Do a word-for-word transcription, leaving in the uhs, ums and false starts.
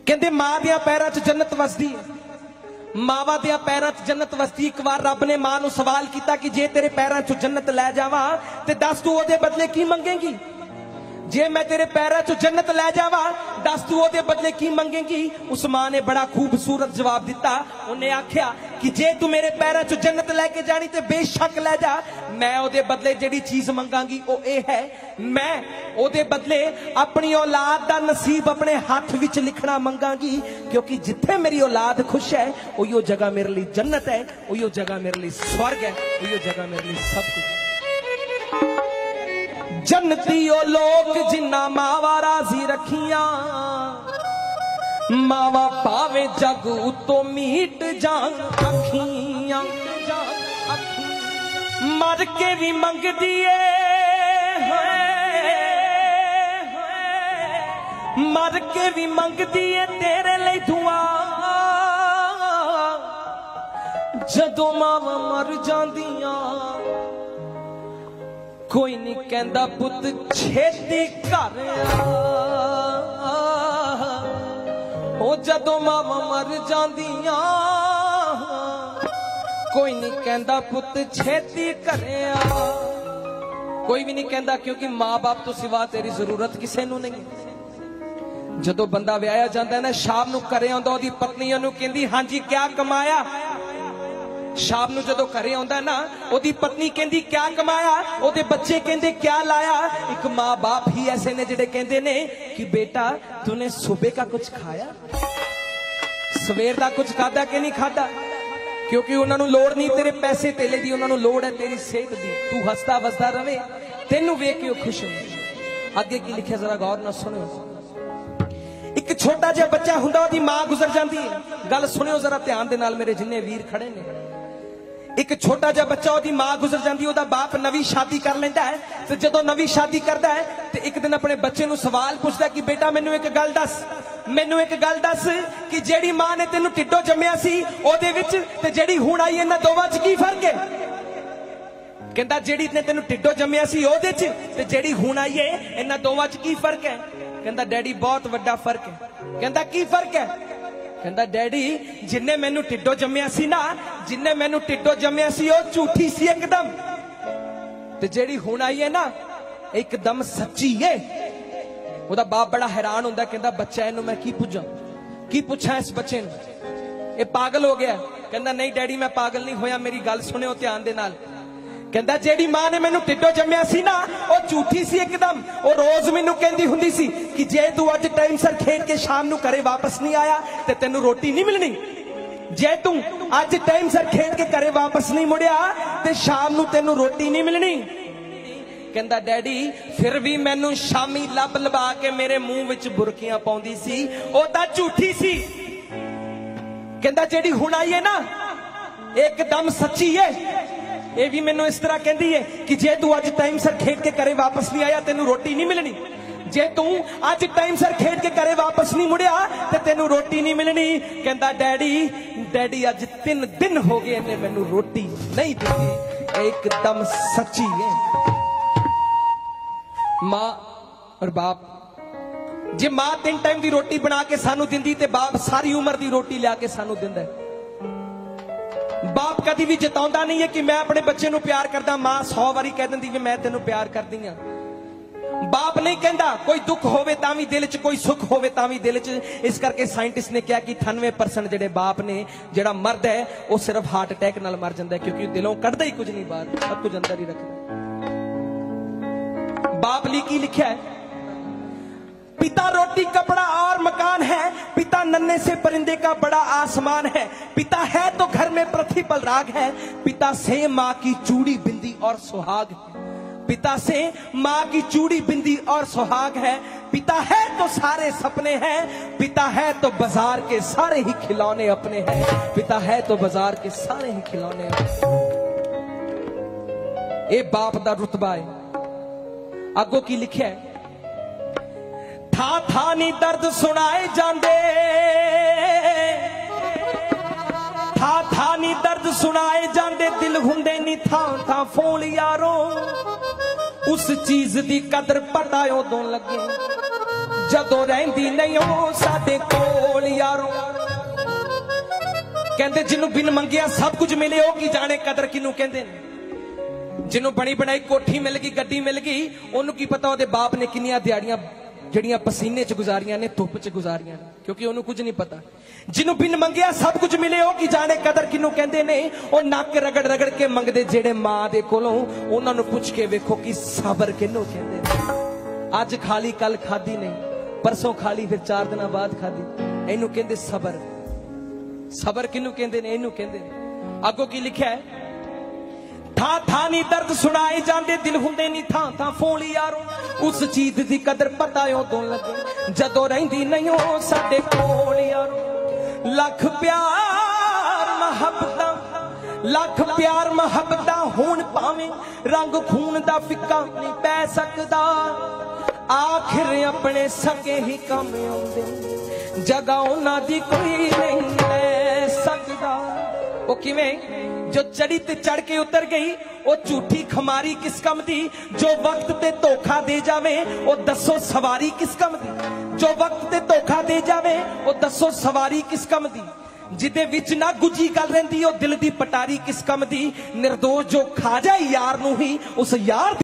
कहते मां दियां पैरां च जन्नत वसदी है, मावां दियां पैरां च जन्नत वसदी। एक बार रब ने मां नूं सवाल किया कि जे तेरे पैरां चों जन्नत लै जावां ते दस तू ओहदे बदले की मंगेगी? जे मैं तेरे पैरां चों जन्नत लै जावां दस तू ओहदे बदले की मंगेगी? उस मां ने बड़ा खूबसूरत जवाब दिता। उन्हें आख्या कि जे तू मेरे पैरां चों जन्नत लैके जानी ते बेशक लै जा, मैं ओहदे बदले जिहड़ी चीज मंगांगी ओ ए है, मैं ओहदे बदले अपनी औलाद दा नसीब अपने हाथ विच लिखना मंगांगी, क्योंकि जिथे मेरी औलाद खुश है उहियो जगह मेरे लिए जन्नत है, उहियो जगह मेरे लिए स्वर्ग है, उहियो जगह मेरे लिए सब कुछ। जन्नती ओ लोग जिन्ना मावा राजी रखियां, मावा पावे जग उतो मीट जान अखियां, मर के भी मंग दिए, मर के भी मंग दिए तेरे लिए दुआ, जदों मावा मर जांदियां कोई नहीं कहंदा पुत छेती घर आ, ओ जदों मावा मर जांदियां कोई नहीं कहंदा पुत छेती घर आ। कोई भी नहीं कहंदा, क्योंकि मां बाप तो सिवा तेरी जरूरत किसी नूं नहीं। जदों बंदा विआया जांदा है ना, शाम नूं घरे आउंदा ओहदी पत्नी ओहनूं कहंदी हां जी क्या कमाया? शाम नूं जदों घरे आउंदा ना, ओहदी पत्नी कहंदी क्या कमाया? ओहदे बच्चे कहंदे क्या लाया? एक मां बाप ही ऐसे ने जिहड़े कहंदे ने कि बेटा तूने सुबह का कुछ खाया, सवेर का कुछ खादा कि नहीं खादा? क्योंकि उन्होंने लोड़ नहीं तेरे पैसे तेले दी, उन्होंने लोड़ है तेरी सेहत दी। तू हसदा वसदा रवे, तेनू वेख के खुश हो। आगे की लिखिया जरा गौर नाल सुनियो। एक छोटा जिहा बच्चा हुंदा, ओहदी मां गुजर जाती है। गल सुनियो जरा ध्यान दे नाल मेरे जिन्ने वीर खड़े ने। एक छोटा जिहा बच्चा, ओहदी मां गुजर जाती, ओहदा बाप नवी शादी कर लैंदा है। ते जदों नवी शादी करदा है ते एक दिन अपने बच्चे नूं सवाल पुछदा कि बेटा मैनू एक गल दस, मैनू एक गल दस कि जेड़ी मां ने तेनू टिड्डों जम्मिया सी ओहदे विच ते जेड़ी हुण आई इन्हां दोवां च की फर्क है? कहंदा जेड़ी ने तेनू टिड्डों जम्मिया सी ओहदे च ते जेड़ी हुण आई है इन्हां दोवां च की फर्क है? कहंदा डैडी बहुत वड्डा फर्क है। कहंदा की फर्क है? कहंदा डैडी जिन्ने मैनू टिड्डों जम्मिया सी ना, जिन्ने मैनू टिड्डों जम्मिया सी ओह झूठी सी एकदम, ते जेड़ी हुण आई है ना एकदम सच्ची है। ओहदा बाप बड़ा हैरान हुंदा, कहंदा बच्चा इहनूं मैं की पुछां, की पुछां इस बच्चे नूं, ये पागल हो गया? कहंदा नहीं डैडी मैं पागल नहीं होया, मेरी गल सुनियो ध्यान दे नाल। कहंदा जेड़ी मां ने मैनू टिड्डों जम्मिया सी ना ओह झूठी सी एकदम। ओह रोज मैनू कहंदी हुंदी सी कि जे तू अज टाइम सिर खेड के शाम नूं घरे वापस नहीं आया ते तैनू रोटी नहीं मिलनी, जे तू अज टाइम सिर खेड के घरे वापस नहीं मुड़िया ते शाम नूं तैनू रोटी नहीं मिलनी। कहंदा डैडी फिर भी मैनू शामी लब लबा के मेरे मुंह विच बुरकियां पाउंदी सी, ओह तां झूठी सी। कहंदा जेड़ी हुण आई है ना एकदम सच्ची है। ये भी मैनू इस तरह कहती है कि जे तू अज टाइम सिर खेड के घरे वापस नहीं आया तेनू रोटी नहीं मिलनी, जे तू अज टाइम सिर खेड के घरे वापस नहीं मुड़िया ते तेनू रोटी नहीं मिलनी। कहंदा डैडी डैडी अज तीन दिन हो गए ने मैनू रोटी नहीं दी, एकदम सच्ची है। मां और बाप, जे मां तीन टाइम की रोटी बना के सानू दिंदी ते बाप सारी उम्र की रोटी लिया के सानू दिंदा है। बाप कभी भी जताउंदा नहीं है कि मैं अपने बच्चे नूं प्यार करदा, मां सौ वारी कह दिंदी कि मैं तेनू प्यार करदी हां। बाप नहीं कहता कोई दुख होवे तां भी दिल च, कोई सुख होवे तां भी दिल च। इस करके साइंटिस्ट ने कहा कि अठानवे परसेंट जेडे बाप ने जेड़ा मर्द है वह सिर्फ हार्ट अटैक नाल मर जाता है, क्योंकि दिलों कढ़दा ही कुछ नहीं बाहर, सब कुछ अंदर ही रखदा। बाप ली की लिखा है, पिता रोटी कपड़ा और मकान है, पिता नन्हे से परिंदे का बड़ा आसमान है, पिता है तो घर में प्रतिपल राग है, पिता से माँ की चूड़ी बिंदी और सुहाग है, पिता से माँ की चूड़ी बिंदी और सुहाग है, पिता है तो सारे सपने हैं, पिता है तो बाजार के सारे ही खिलौने अपने हैं, पिता है तो बाजार के सारे ही खिलौने अपने। ये बाप दा रुतबा है। अगो की लिखा है, था था नी दर्द सुनाए जांदे, था था नी दर्द सुनाए जांदे, दिल हुंदे नी था था फोन यारो, उस चीज दी कदर पता उदों लगे जदों रहिंदी नहीं ओ साडे कोल यारो कहते जिन्हों बिन मंगिया सब कुछ मिले हो की जाने कदर किनू कहते जिन्हों बनी बनाई कोठी मिल गई गड्डी मिल गई उन्होंने की पता ਉਹਦੇ बाप ने किन्नियां दिहाड़ियां ਜਿਹੜੀਆਂ पसीने च गुजारियां ने धुप च गुजारियां क्योंकि ਉਹਨੂੰ कुछ नहीं पता जिन्हों बिन मंगिया सब कुछ मिले हो की जाने कदर किनू कहते ने ਉਹ नक रगड़ रगड़ के मंगदे ਜਿਹੜੇ मां ਦੇ ਕੋਲੋਂ ਉਹਨਾਂ ਨੂੰ ਪੁੱਛ ਕੇ ਵੇਖੋ कि सबर किनू कहते ने ਅੱਜ ਖਾਲੀ ਕੱਲ ਖਾਦੀ नहीं परसों खाली फिर चार दिन बाद खादी ਇਹਨੂੰ ਕਹਿੰਦੇ सबर सबर किनू कहते ने ਇਹਨੂੰ ਕਹਿੰਦੇ ने ਅੱਗੋਂ ਕੀ ਲਿਖਿਆ ਹੈ था था नी दर्द सुनाए जाते दिल हुंदे नी था था फोली यारो उस चीज दी कदर पता उदों लगे जदों रहिंदी नहीं हो साडे कोल यारो लख प्यार मुहब्बतां लख प्यार मुहब्बतां होण भावें रंग खून दा फिक्का नहीं पै सकदा आखिर अपने सगे ही कम आउंदे जगह उन्हां दी कोई नहीं ले सकदा ओ किवें जो चढ़ी ते चढ़ के उतर गई वो झूठी खमारी किस कम दी जो वक्त ते धोखा दे जावे वो दसो सवारी किस कम दी जो वक्त ते धोखा दे जावे वो दसो सवारी किस कम दी जिदे विच ना गुजी गल रहिंदी ओ दिल दी पटारी किस कम दी निर्दोष जो खा जाए यार नूं ही उस यार